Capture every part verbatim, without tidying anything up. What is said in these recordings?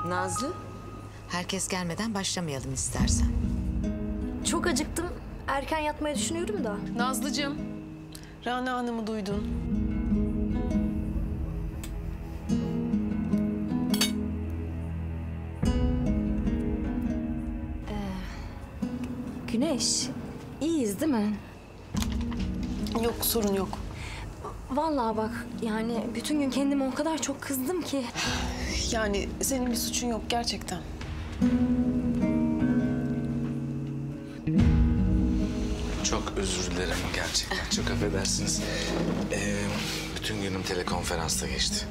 Nazlı, herkes gelmeden başlamayalım istersen. Çok acıktım. Erken yatmayı düşünüyorum da. Nazlıcığım, Rana Hanım'ı duydun. Güneş, iyiyiz değil mi? Yok, sorun yok. Vallahi bak, yani bütün gün kendime o kadar çok kızdım ki. Yani senin bir suçun yok gerçekten. Çok özür dilerim gerçekten. Çok affedersiniz. Ee, bütün günüm telekonferansta geçti.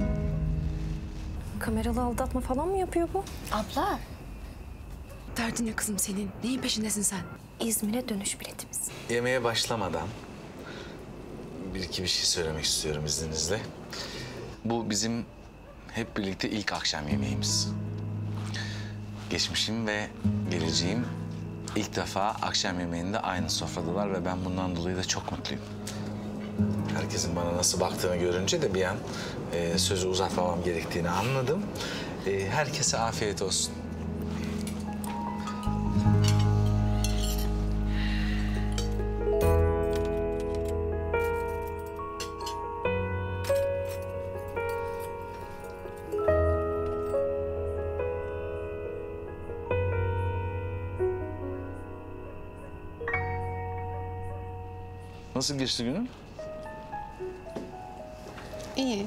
Kameralı aldatma falan mı yapıyor bu? Abla. Derdin ne kızım senin? Neyin peşindesin sen? İzmir'e dönüş biletimiz. Yemeğe başlamadan bir iki bir şey söylemek istiyorum izninizle. Bu bizim hep birlikte ilk akşam yemeğimiz. Geçmişim ve geleceğim ilk defa akşam yemeğinde aynı sofradalar ve ben bundan dolayı da çok mutluyum. Herkesin bana nasıl baktığını görünce de bir an e, sözü uzatmamam gerektiğini anladım. E, herkese afiyet olsun. Nasıl geçti günün? İyi.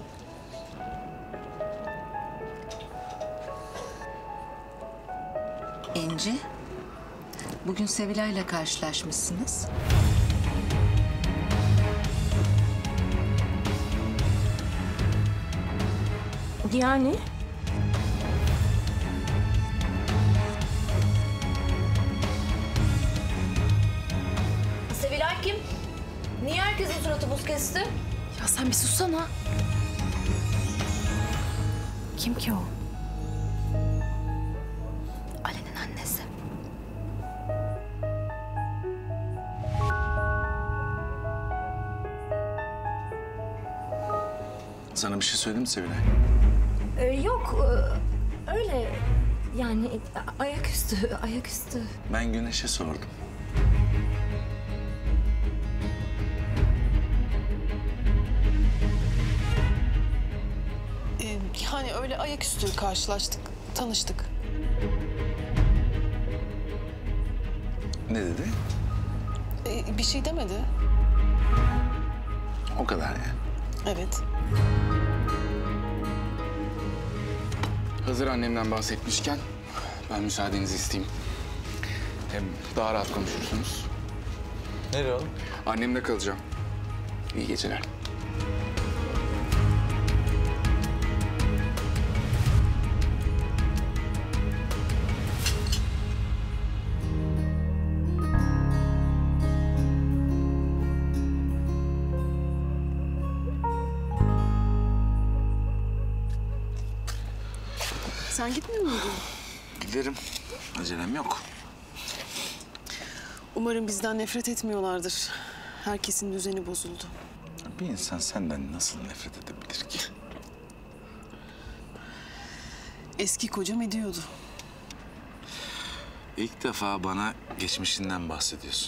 İnci, bugün Sevilay'la karşılaşmışsınız. Yani? Sevilay kim? Niye herkesin suratı buz kesti? Ya sen bir sussana. Kim ki o? Ali'nin annesi. Sana bir şey söyledim mi Sevilay? Ee, yok, e, öyle yani a- ayaküstü, ayaküstü. Ben Güneş'e sordum. Ee, yani öyle ayaküstü karşılaştık, tanıştık. Ne dedi? Ee, bir şey demedi. O kadar yani. Evet. Hazır annemden bahsetmişken ben müsaadenizi isteyeyim. Hem daha rahat konuşursunuz. Nereye oğlum? Annemle kalacağım. İyi geceler. Sen gitmiyor muydun? Giderim. Acelem yok. Umarım bizden nefret etmiyorlardır. Herkesin düzeni bozuldu. Bir insan senden nasıl nefret edebilir ki? Eski kocam ediyordu. İlk defa bana geçmişinden bahsediyorsun.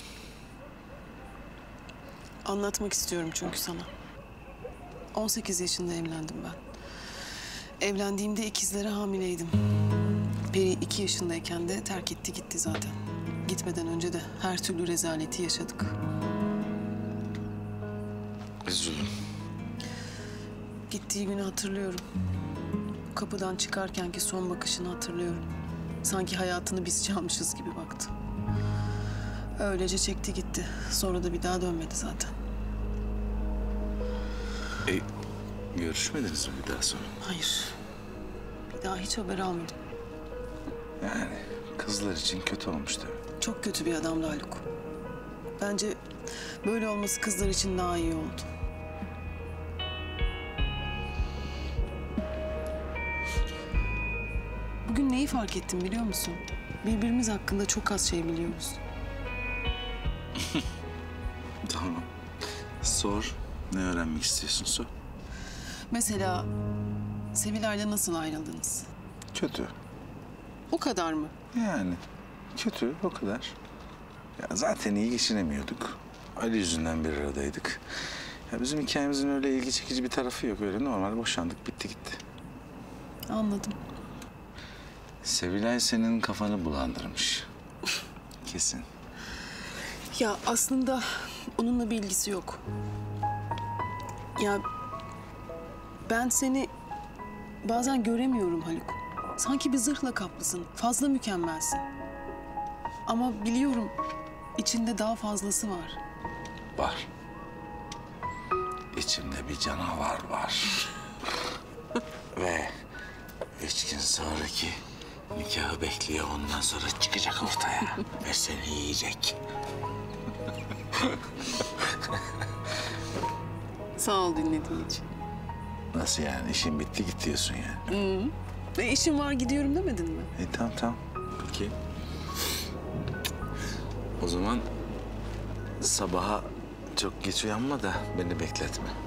Anlatmak istiyorum çünkü sana. on sekiz yaşında evlendim ben. Evlendiğimde ikizlere hamileydim. Peri iki yaşındayken de terk etti gitti zaten. Gitmeden önce de her türlü rezaleti yaşadık. Üzüldüm. Gittiği günü hatırlıyorum. Kapıdan çıkarkenki son bakışını hatırlıyorum. Sanki hayatını biz çalmışız gibi baktı. Öylece çekti gitti. Sonra da bir daha dönmedi zaten. E, görüşmediniz mi bir daha sonra? Hayır. Bir daha hiç haber almadım. Yani kızlar için kötü olmuş tabii. Çok kötü bir adamdı Haluk. Bence böyle olması kızlar için daha iyi oldu. Bugün neyi fark ettim biliyor musun? Birbirimiz hakkında çok az şey biliyoruz. Tamam. Sor. Ne öğrenmek istiyorsun sor. Mesela Sevilay'la nasıl ayrıldınız? Kötü. O kadar mı? Yani kötü, o kadar. Ya zaten iyi geçinemiyorduk. Ali yüzünden bir aradaydık. Ya bizim hikayemizin öyle ilgi çekici bir tarafı yok. Öyle normal boşandık, bitti gitti. Anladım. Sevilay senin kafanı bulandırmış. Kesin. Ya aslında onunla bir ilgisi yok. Ya ben seni bazen göremiyorum Haluk. Sanki bir zırhla kaplısın. Fazla mükemmelsin. Ama biliyorum içinde daha fazlası var. Var. İçimde bir canavar var. Ve üç gün sonraki nikahı bekliyor. Ondan sonra çıkacak ortaya ve seni yiyecek. Sağ ol dinlediğin için. Nasıl yani? İşin bitti git diyorsun yani. E işim var gidiyorum demedin mi? E tamam tamam. Peki. O zaman sabaha çok geç uyanma da beni bekletme.